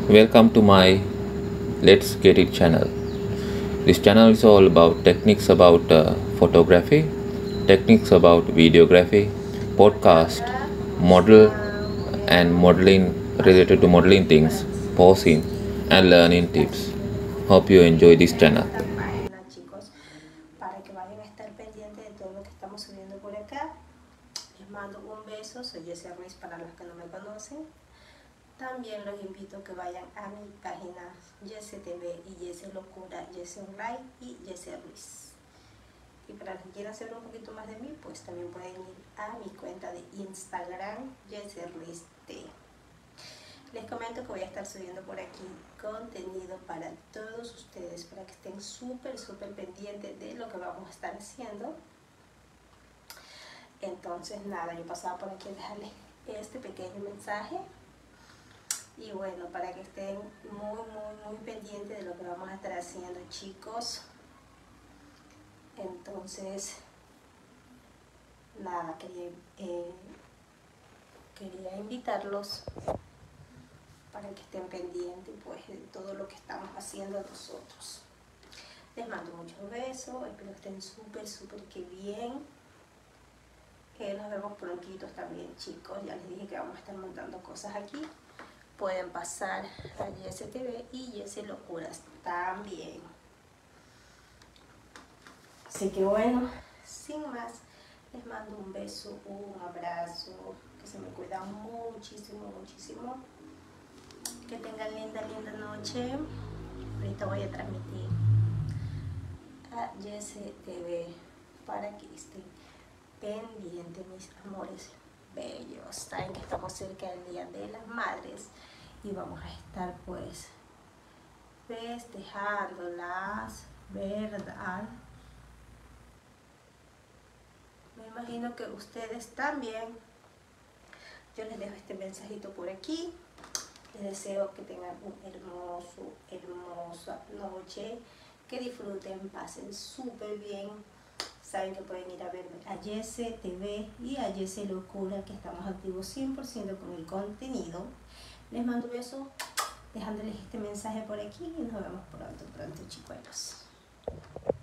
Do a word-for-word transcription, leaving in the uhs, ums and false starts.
Welcome to my Let's Get It channel. This channel is all about techniques about uh, photography, techniques about videography, podcast, model and modeling related to modeling things, posing and learning tips. Hope you enjoy this channel. Página, chicos, para que vayan a estar pendientes de todo lo que estamos subiendo por acá. Les mando un beso, soy Jessie Ruiz para los que no me conocen. También los invito a que vayan a mi página Jessie T V y Jessie Locura, Jessie Online y Jessie Ruiz. Y para los que quieran saber un poquito más de mí, pues también pueden ir a mi cuenta de Instagram, Jessie Ruiz T. Les comento que voy a estar subiendo por aquí contenido para todos ustedes, para que estén súper, súper pendientes de lo que vamos a estar haciendo. Entonces, nada, yo pasaba por aquí a dejarles este pequeño mensaje. Y bueno, para que estén muy, muy, muy pendientes de lo que vamos a estar haciendo, chicos. Entonces, nada, quería, eh, quería invitarlos para que estén pendientes pues de todo lo que estamos haciendo nosotros. Les mando muchos besos, espero que estén súper, súper que bien. Eh, nos vemos prontitos también, chicos. Ya les dije que vamos a estar montando cosas aquí. Pueden pasar a Jessie T V y Jessie Locuras también. Así que bueno, sin más, les mando un beso, un abrazo, que se me cuidan muchísimo, muchísimo. Que tengan linda, linda noche. Ahorita voy a transmitir a Jessie T V para que estén pendientes, mis amores bellos. Saben que estamos cerca del Día de las Madres y vamos a estar pues festejándolas, ¿verdad? Me imagino que ustedes también. Yo les dejo este mensajito por aquí. Les deseo que tengan un hermoso, hermosa noche, que disfruten, pasen súper bien. Saben que pueden ir a verme a Jessie T V y a Jessie Locura, que estamos activos cien por ciento con el contenido. Les mando un beso, dejándoles este mensaje por aquí y nos vemos pronto, pronto, chicuelos.